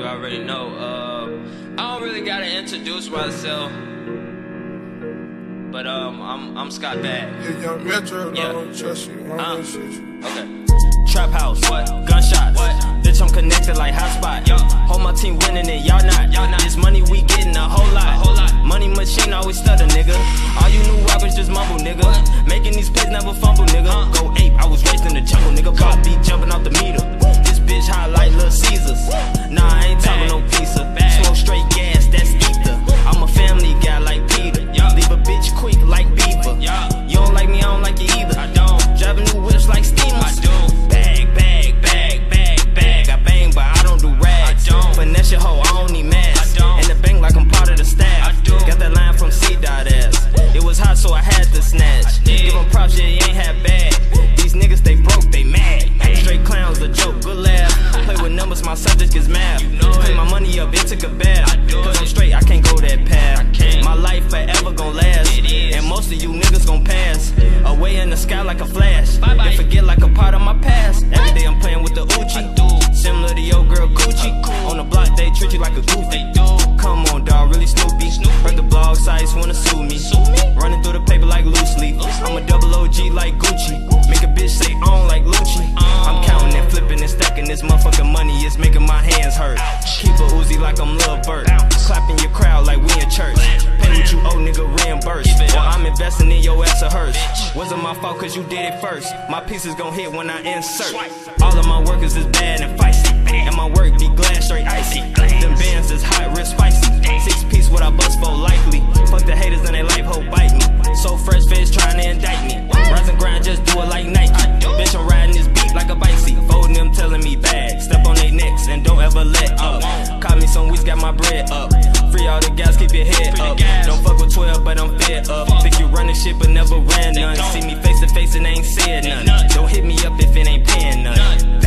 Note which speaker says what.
Speaker 1: you already know. I don't really gotta introduce myself, but I'm Scott Bag.
Speaker 2: Young Metro,
Speaker 1: Yeah.
Speaker 2: don't trust you. I don't shit you.
Speaker 1: Okay. Trap house, what? Gunshots, what? Bitch, I'm connected like hotspot. Yo. Whole my team winning it, y'all not. This money we getting a whole lot. Money machine always stutter, nigga. All you new rappers just mumble, nigga. Making these plays never fumble, nigga. Go ape, I was raised in the jungle, nigga. Pop beat jumping off the meter. This bitch high like Lil Caesars. Nah, I ain't talking no pizza. Smoke straight gas, that's ether. I'm a family guy like Peter. Leave a bitch quick like Beaver. You don't like me, I don't like you either. I don't. Driving new whips like steamers. I do. Bag. I bang, but I don't do rags. I don't. Finesse your hoe, I don't need mask. In the bank like I'm part of the staff. I do. Got that line from C.S. It was hot, so I had to snatch. Give them props, yeah, you ain't half bad. These niggas, they broke, they mad. Straight clowns, a joke, good laugh. Play with numbers, my subject gets math. Pay my money up, it took a bath. Cause I'm straight, I can't go that path. My life forever gon' last. And most of you niggas gon' pass. Away in the sky like a flash. And forget like a part of my past. Every day I'm playing with the Uchi. Similar to your girl Coochie. On the block, they treat you like a goofy. Come on, dawg, really Snoopy. Heard the blog sites wanna sue me. Running through the paper like loose leaf. I'm a double OG like Gucci. Make a bitch say on like Lucci. I'm counting and flipping and stacking this motherfucking money. It's making my hands hurt. Keep a Uzi like I'm Lil Bert. Clapping your crowd like we in church. Pay what you owe, nigga, reimburse. While I'm investing in your ass a hearse. Wasn't my fault cause you did it first. My pieces gon' hit when I insert. All of my workers is bad and feisty. And my work be glass straight icy. Them bands is hot, real spicy. 6-piece what I bust for likely. Fuck the haters and they life hope bite me. So fresh face trying to indict me. Rise and grind, just do it like Nike. Bitch, I'm riding this beat like a bike seat. Folding them, telling me bag. Step on they necks and don't ever let up. Caught me some weeks, got my bread up. Free all the guys, keep your head up. Don't fuck with 12, but I'm fed up. Think you running shit, but never ran none. See me face to face and ain't said none. Don't hit me up if it ain't paying none.